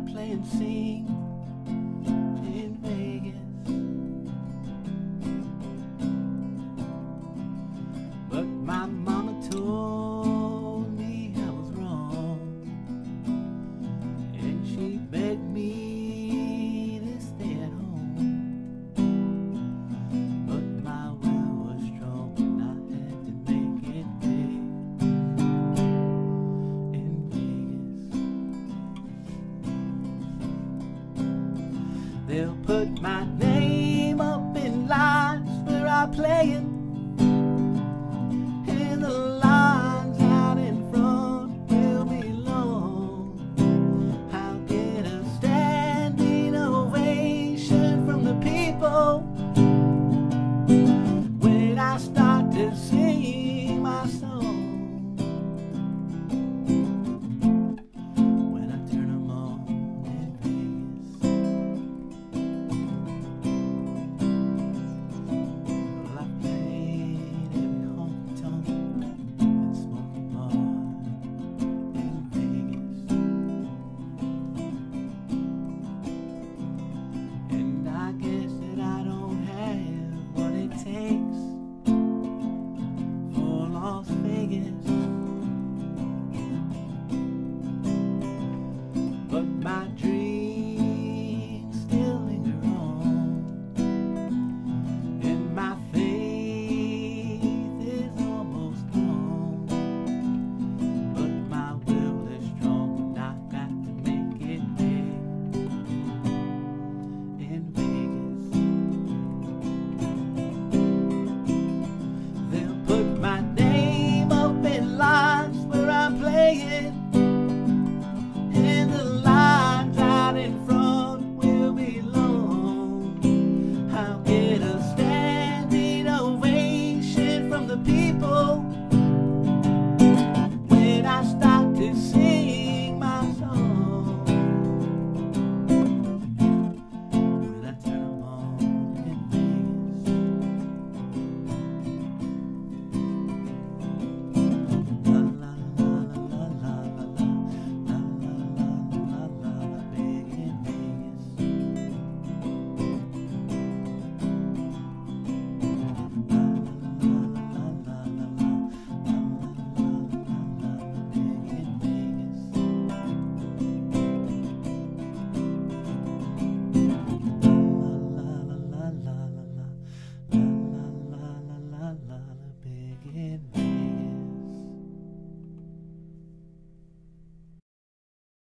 play and sing in Vegas. But my mama told me I was wrong, and she begged me to stay at home. But my will was strong and I had to make it big in Vegas. They'll put my name up in lines where I play in